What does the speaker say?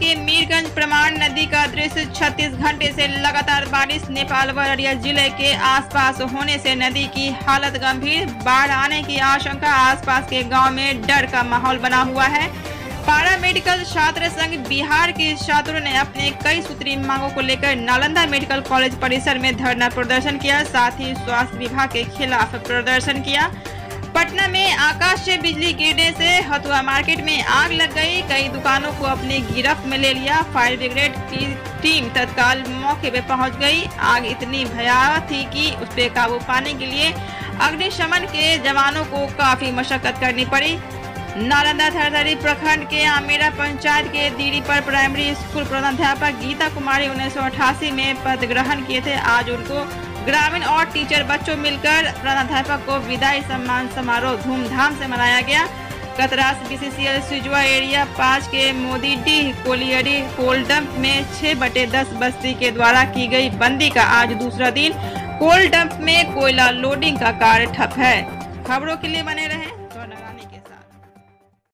के मीरगंज प्रमाण नदी का दृश्य। 36 घंटे से लगातार बारिश, नेपाल व अररिया जिले के आसपास होने से नदी की हालत गंभीर। बाढ़ आने की आशंका, आसपास के गांव में डर का माहौल बना हुआ है। पारा मेडिकल छात्र संघ बिहार के छात्रों ने अपने कई सूत्री मांगों को लेकर नालंदा मेडिकल कॉलेज परिसर में धरना प्रदर्शन किया, साथ ही स्वास्थ्य विभाग के खिलाफ प्रदर्शन किया। पटना में आकाश से बिजली गिरने से हथुआ मार्केट में आग लग गई, कई दुकानों को अपनी गिरफ्त में ले लिया। फायर ब्रिगेड की टीम तत्काल मौके पर पहुंच गई। आग इतनी भयावह थी कि उस पर काबू पाने के लिए अग्निशमन के जवानों को काफी मशक्कत करनी पड़ी। नालंदा थरथरी प्रखंड के आमेरा पंचायत के दीरी पर प्राइमरी स्कूल प्रधानाध्यापक गीता कुमारी 1988 में पद ग्रहण किए थे। आज उनको ग्रामीण और टीचर बच्चों मिलकर प्रधानाध्यापक को विदाई सम्मान समारोह धूमधाम से मनाया गया। कतरास बीसीसीएल सिजुआ एरिया 5 के मोदीडीह कोलियरी कोल डंप में 6/10 बस्ती के द्वारा की गई बंदी का आज दूसरा दिन। कोल डंप में कोयला लोडिंग का कार्य ठप है। खबरों के लिए बने रहें।